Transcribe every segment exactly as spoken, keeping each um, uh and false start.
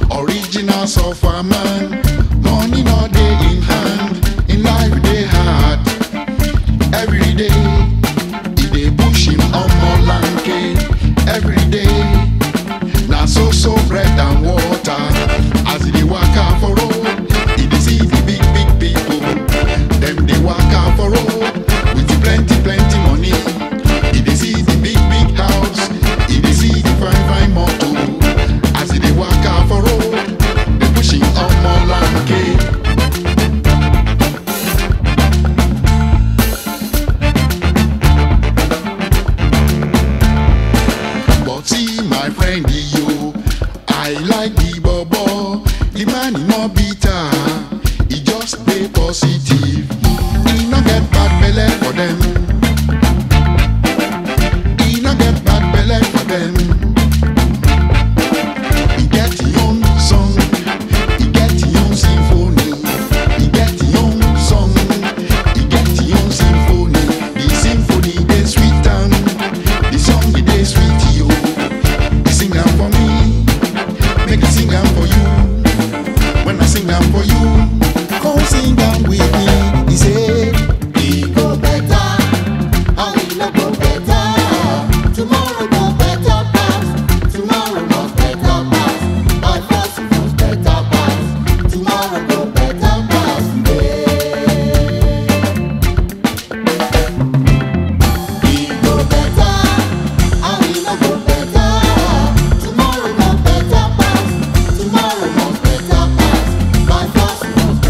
Originals of a man, money no day in hand, in life they hard. Every day, if they push him on more lanky, every day, now so so bread and water. As they walk out for road, if they see the big big people, them they walk out for road with the plenty plenty money. If they see the big big house, if they see the fine fine motor, as they walk out for road, they pushing on more lanky. But see my friend you, I like the bobo. The man is not bitter, he just be positive. He not get bad belly for them. He not get bad belly for them. He get his own song, he get his own symphony. He get his own song, he get his own symphony. The symphony they sweet and the song they sweet you. He sing am for me, make I sing am for you. When I sing am for you, come sing am with me. He say, We go better, and we no go better. Tomorrow go better pass. Tomorrow must better pass. By force it must better pass. Tomorrow go better pass today. We go better, and we no go better. Tomorrow go better pass. Tomorrow must better pass. By force it must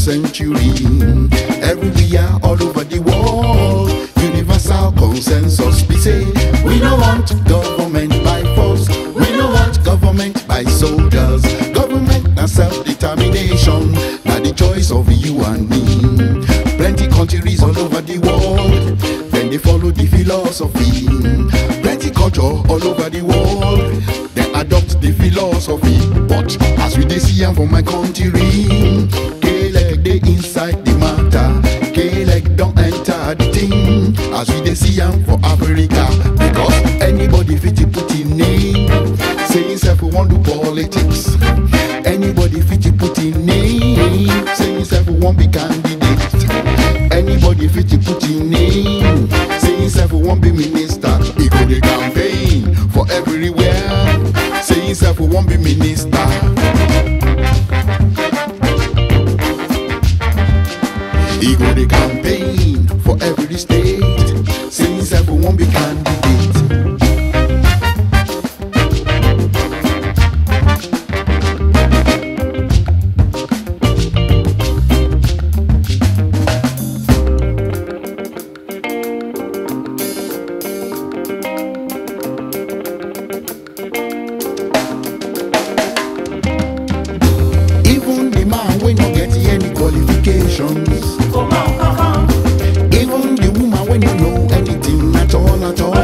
century. Everywhere, all over the world, universal consensus. We say we don't want government by force. We don't want government by soldiers. Government na self-determination. Now the choice of you and me. Plenty countries all over the world, then they follow the philosophy. Plenty culture all over the world, they adopt the philosophy. But as we dey see am for my country, K-leg dey inside the matter. K-leg don't enter the thing. As we dey see am for Africa, because anybody fit to put in name, say himself we want do politics. Anybody fit to put in name, say himself we want be candidate. Anybody fit to put in name, say himself we want be minister. He go the campaign for everywhere, say himself we want be minister. He go the campaign for every state, say himself we want be candidate. Even the woman when you know anything at all at all,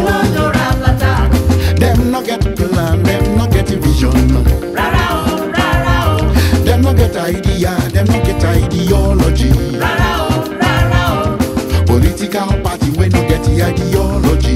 them not get plan, them not get vision, them not get idea, them not get ideology. Political party when you get the ideology,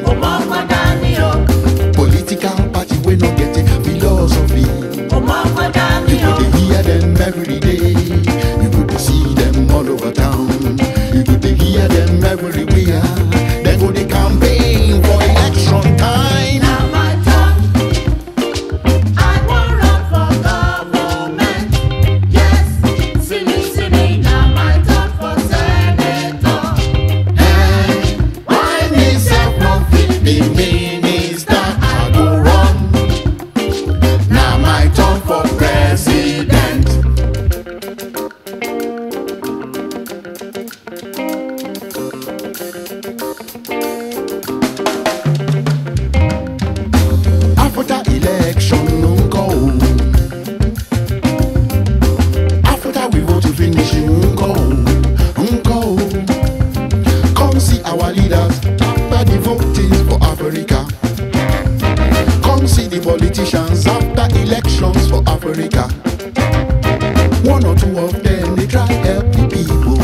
political party when you get the philosophy. You could hear them every day, you could see them all over town, you could hear them everywhere. They go the campaign for election time. Now my turn, I want run for government. Yes, see me, see me, now my turn for senator. And why myself no fit be minister, I go run. Now my turn for president. After election, no go. After we vote to finish, no go, no go. Come see our leaders after the voting for Africa. Come see the politicians after elections for Africa. One or two of them, they try help the people.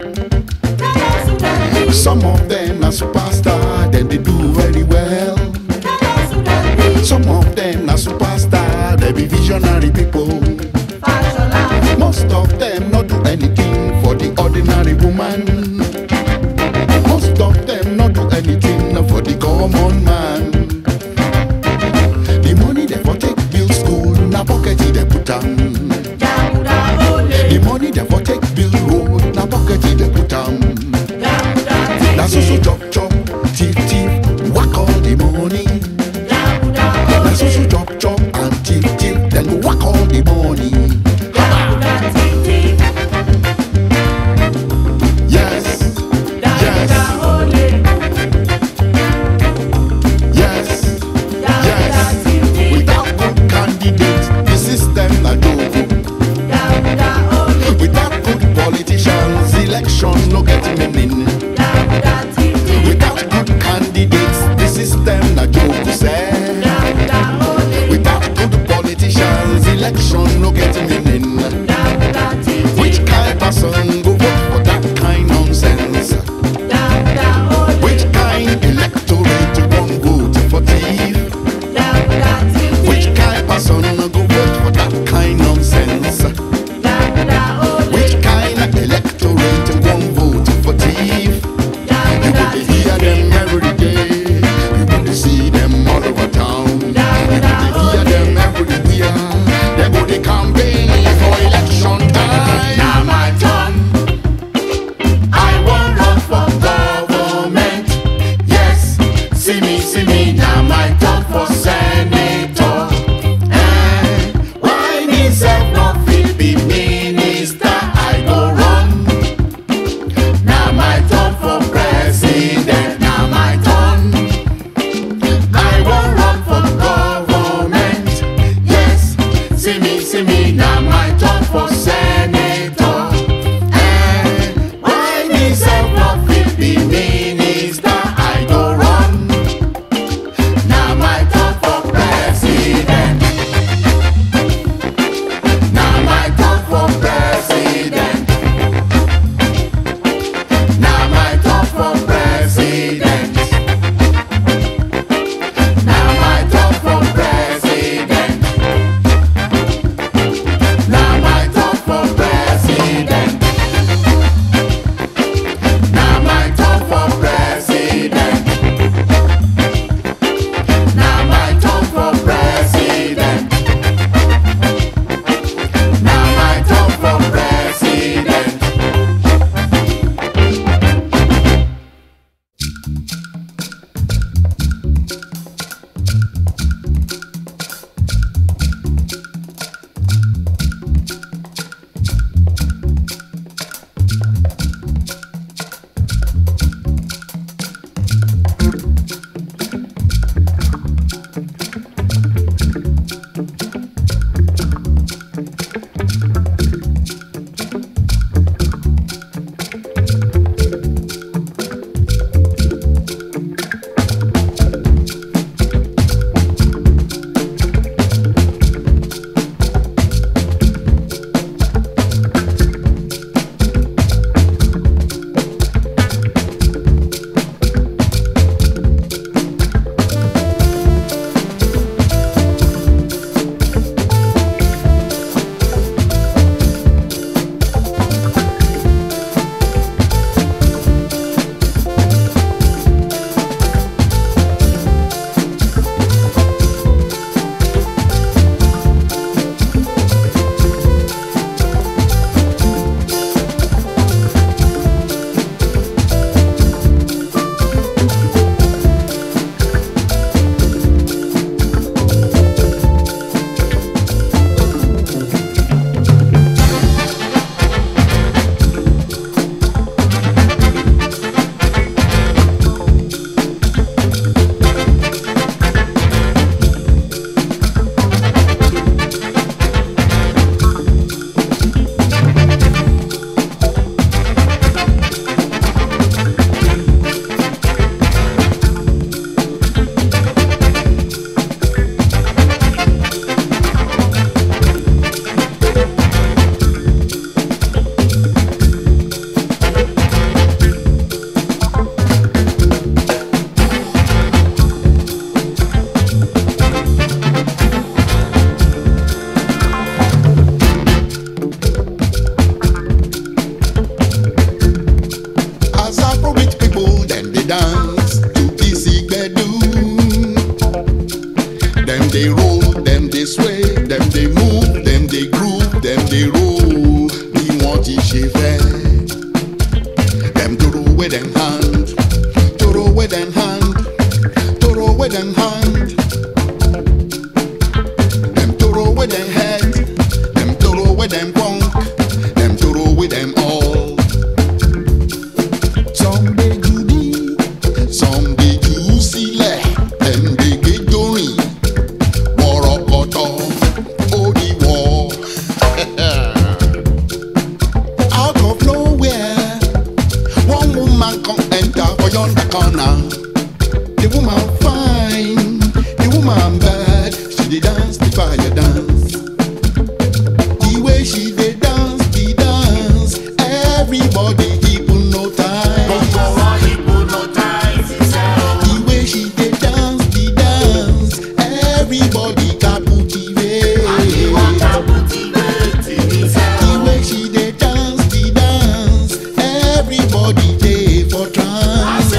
Some of them are superstar, then they do very well. Some of them are superstar, they be visionary people. Most of them not do anything for the ordinary woman. Most of them not do anything for the common man. The money they for take build school, na pocket they put am. The money they for take build road, na pocket they put am. That's also chop chop, thief thief, whack all the money. That's also chop chop and thief thief, then whack all the money. Yeah. Them they roll, them they sway, them they move, them they groove, them they roll. Bí wọ́n ti ṣe fẹ́. Them throw away them hand, throw away them hand, throw away them hand. Them throw away them head, them throw away them punk, them throw away them all. Some they Judy, some they Jusile, them they get doing. Worokoto, oh the war. Out of nowhere, one woman come enter for yonder corner. The woman fine, the woman bad. She dey dance the fire dance. The way she dey dance the dance, everybody hypnotize. The way she dey dance the dance, everybody captivate. The way she dey dance the dance, everybody dey for trance.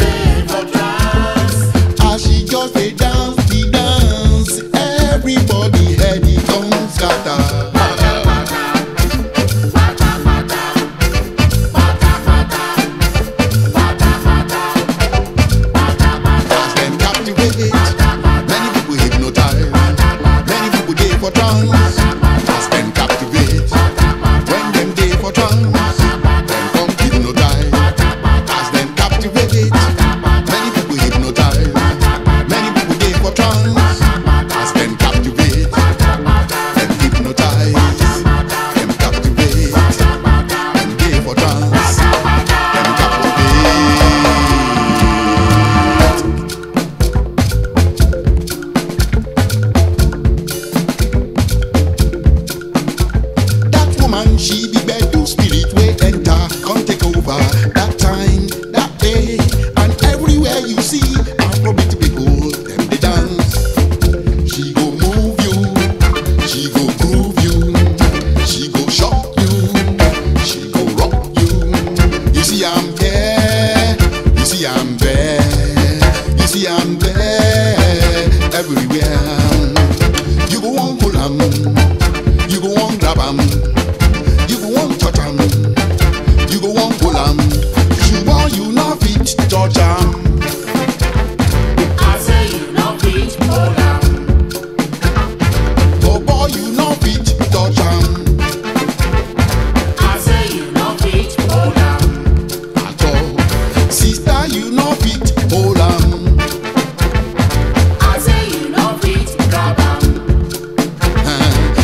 As she just dey dance the dance, everybody head it don scatter. As them captivate, many people hypnotize, many people dey for trance. As them captivate, when them dey for trance, them come hypnotize. As them captivate, many people hypnotize, many people dey for trance. As them captivate, them hypnotize, them captivate, them dey for trance, them captivate. That woman, she be bedu spirit wey enter, come take over. That time, that day, and everywhere you see Afrobeat people, them they dance. She go move you, she go groove you, she go shock you, she go rock you. You see I'm there, you see I'm there, you see I'm there, everywhere. You go on pull 'em, you go on grab 'em, you go on touch 'em, you go on pull 'em. Ṣùgbọ́n you no fit touch 'em. Oh boy, you no fit touch 'em at all. Sister, you no fit hold 'em. Uh,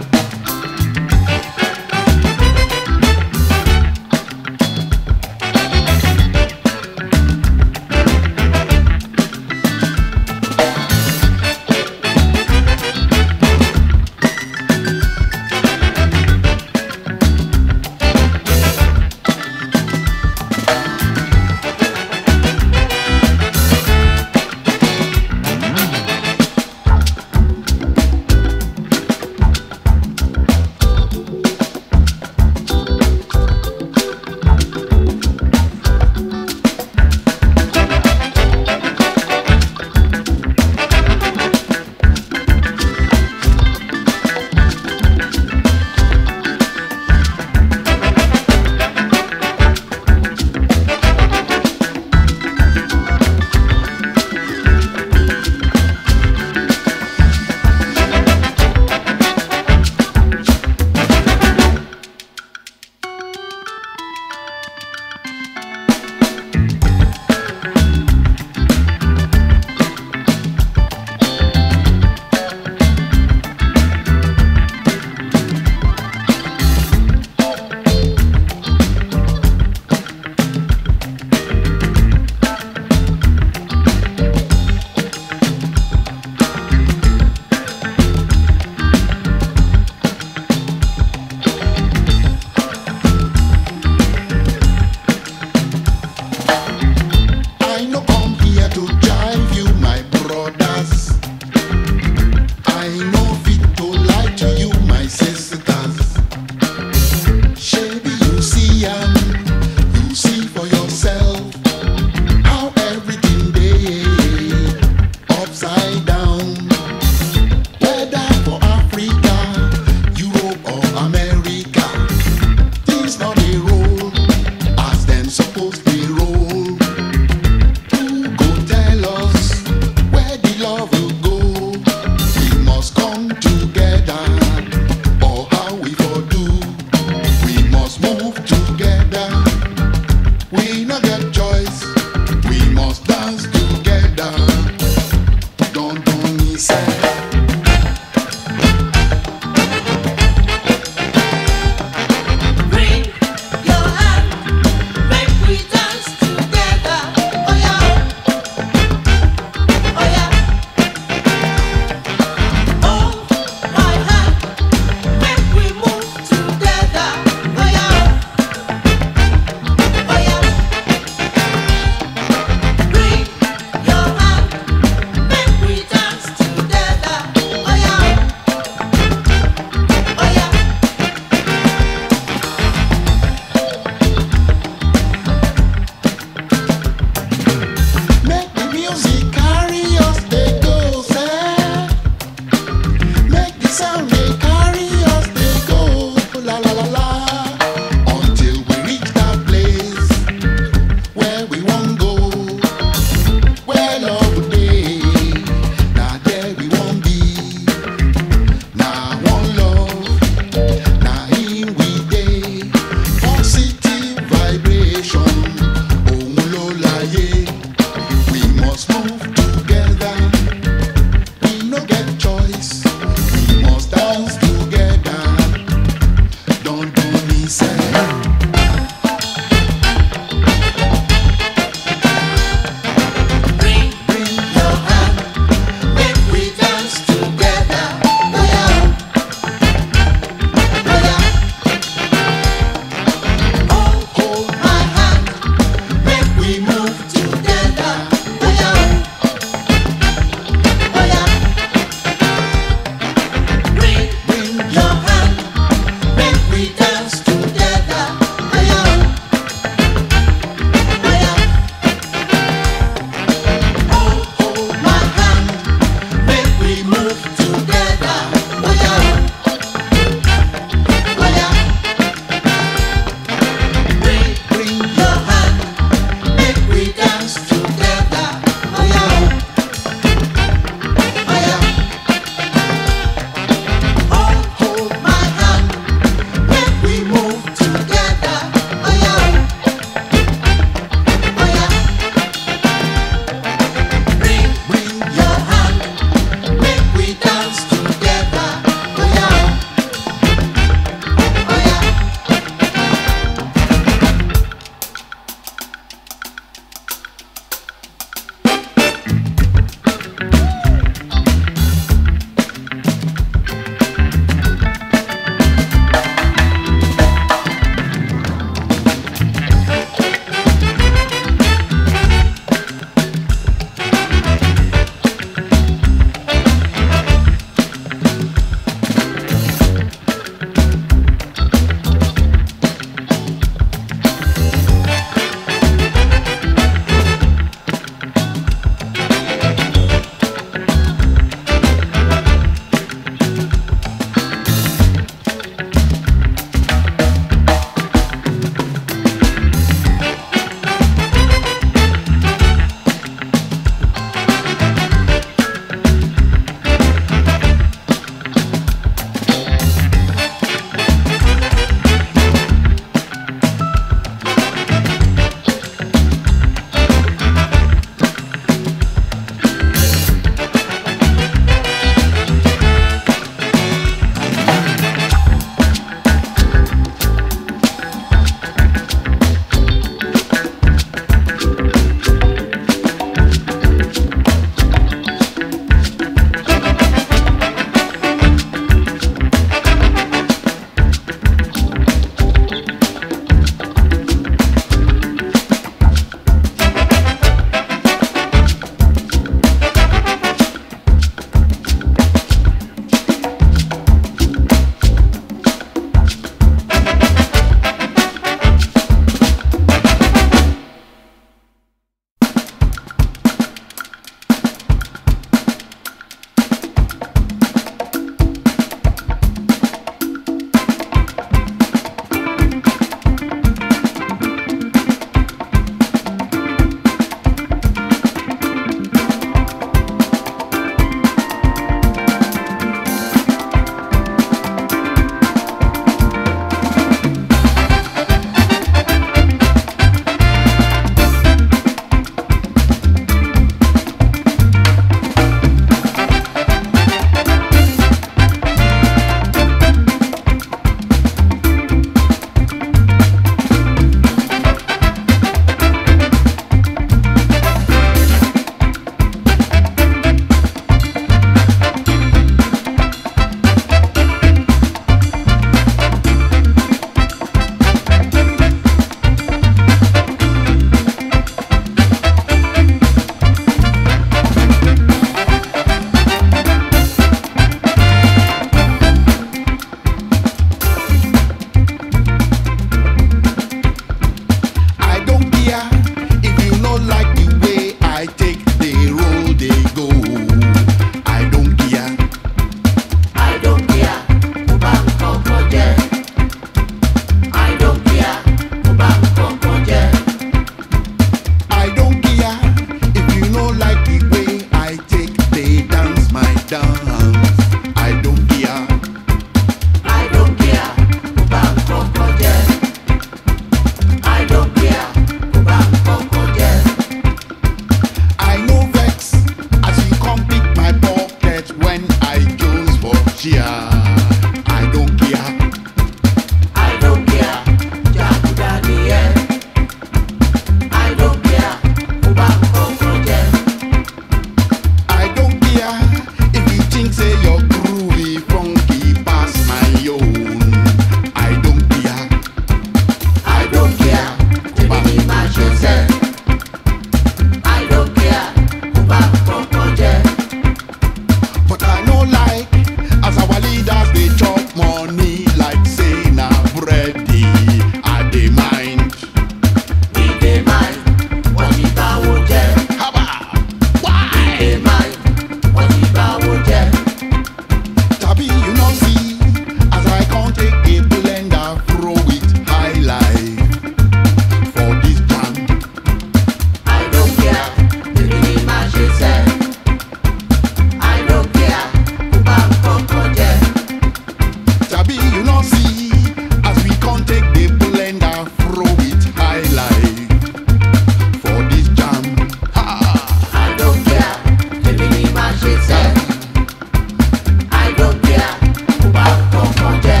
no see as we can't take the blender, throw it high life for this jam. Ha! I don't care, èmi ni màá ṣe sẹ́. I don't care, kò bá kankan jẹ́.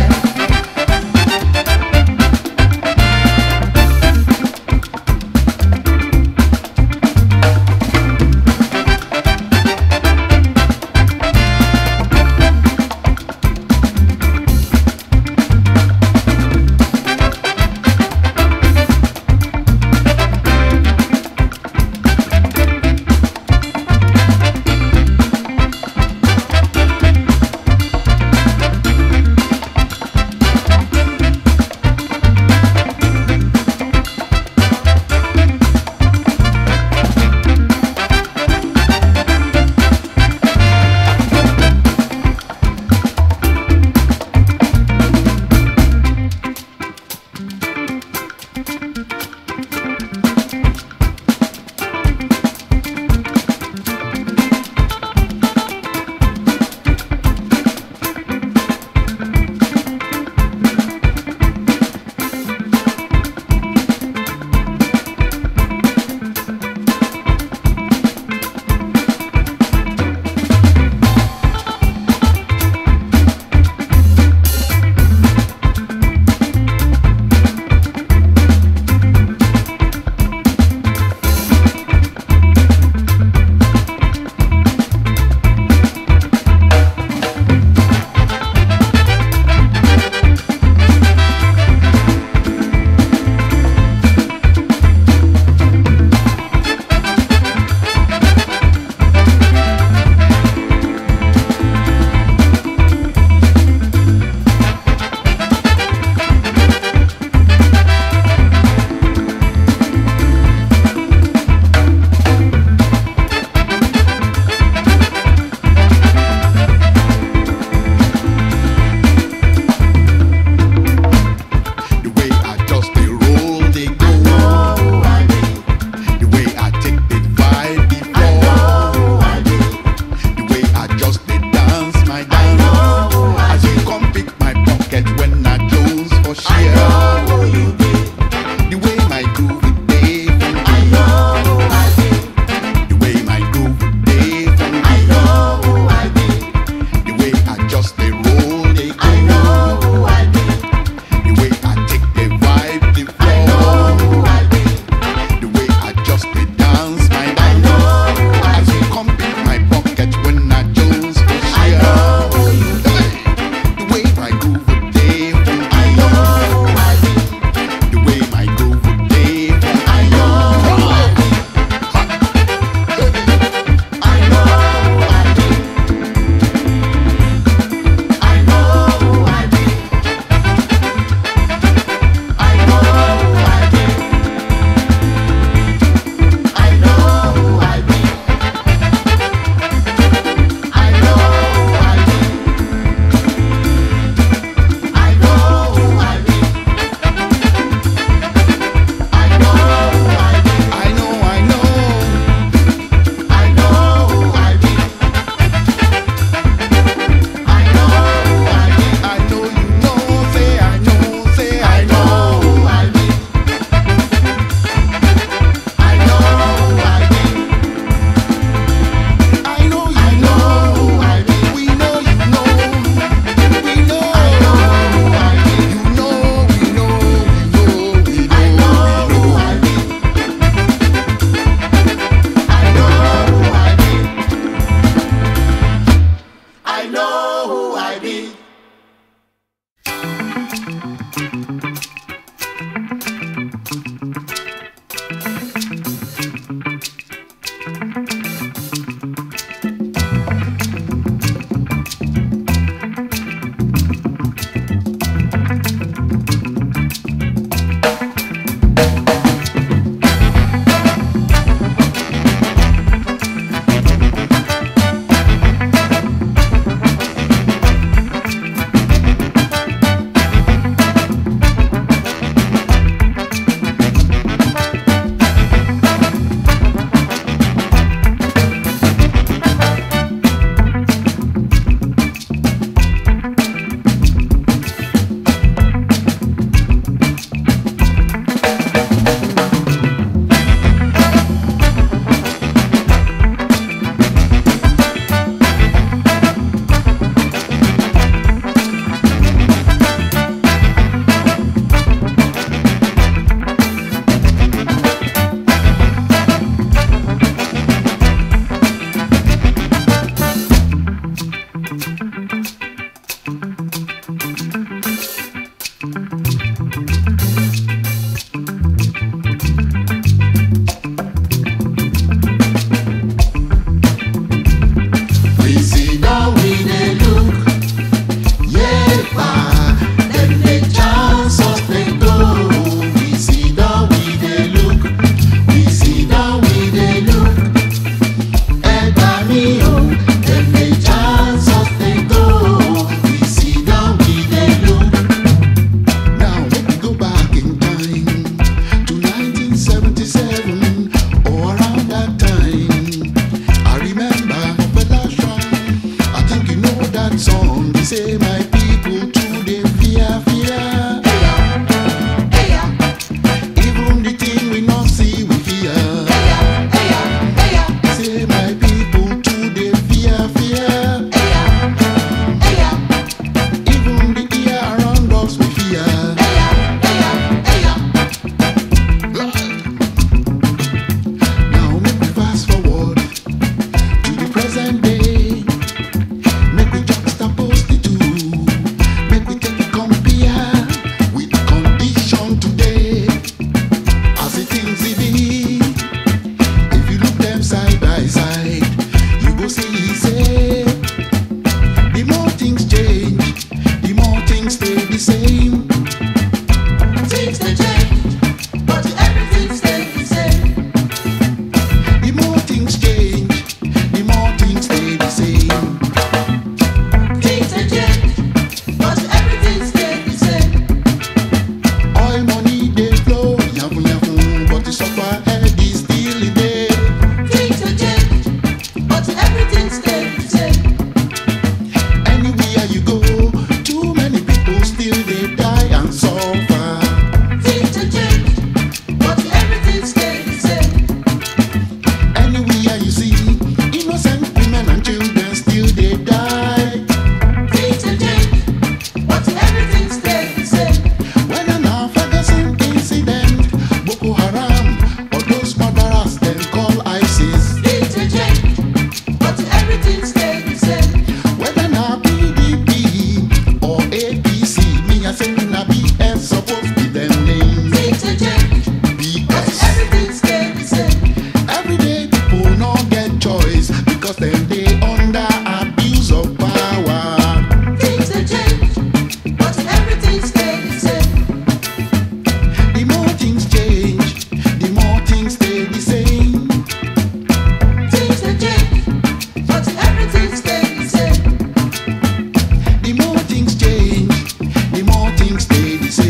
same. Things they change, but everything stays the same. The more things change, the more things stay the same. Things they change, but everything stays the same. Oil money they flow, yafun yafun, but the suffer head is still there. Things they change, but everything stays the same. Anywhere you go, too many people still they die and suffer. Things they change, but everything stays the same. Anywhere you see, innocent women and children still they die. Things they change, but everything stays the same. Whether now Ferguson incident, Boko Haram, or those murderers then call ISIS. Things they change, but everything stays the same. Whether now P D P or A P C, me I say na B S supposed be them names. Things they change, but B S. everything stays the same. Everyday people no get choice because them they under abuse of power. Things they change, but everything stays the same. The more things change, the more things stay the same. Things they change, but everything stays the same. The more things change, the more things stay the same.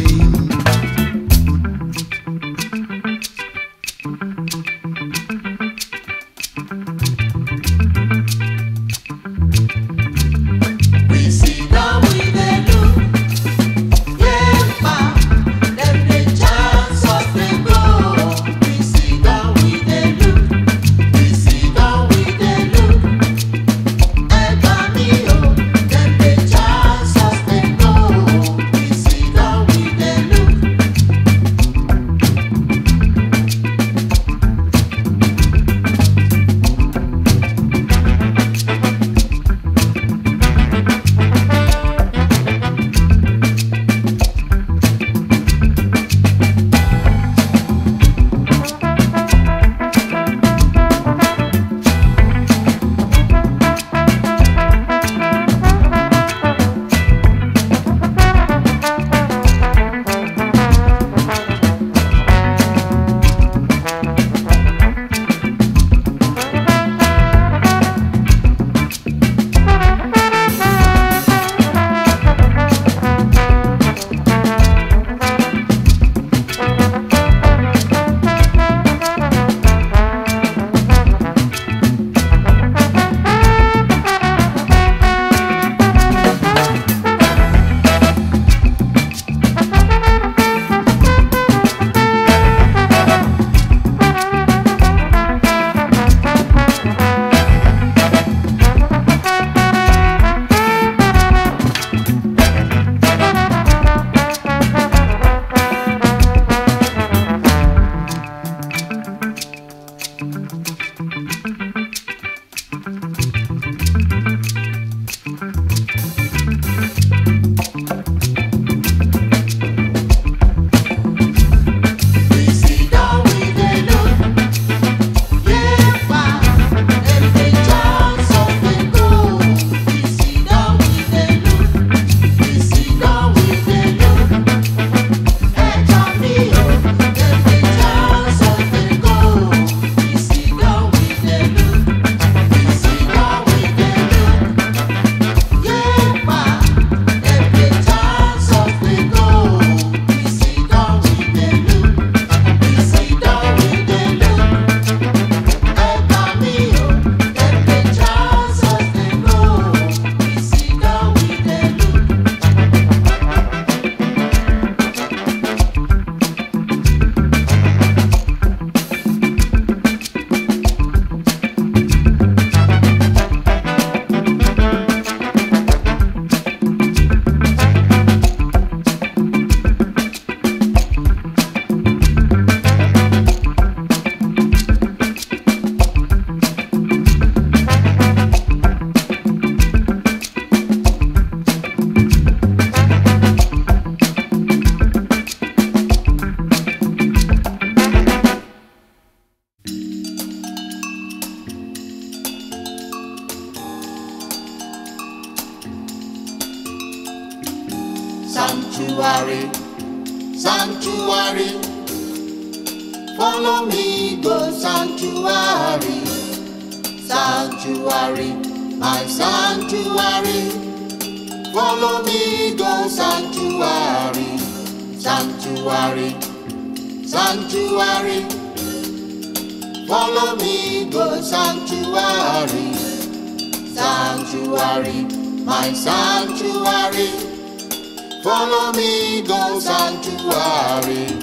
sanctuary, sanctuary. Follow me, go sanctuary, sanctuary, my sanctuary. Follow me, go sanctuary, sanctuary, sanctuary. Follow me, go sanctuary, sanctuary, my sanctuary. Follow me, go sanctuary.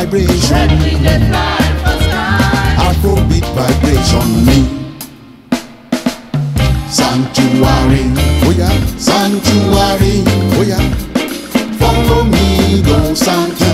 vibration. Red wing dey fly for sky. Afrobeat vibration me. Sanctuary, oh yeah, sanctuary, oh yeah. Follow me, go sanctuary.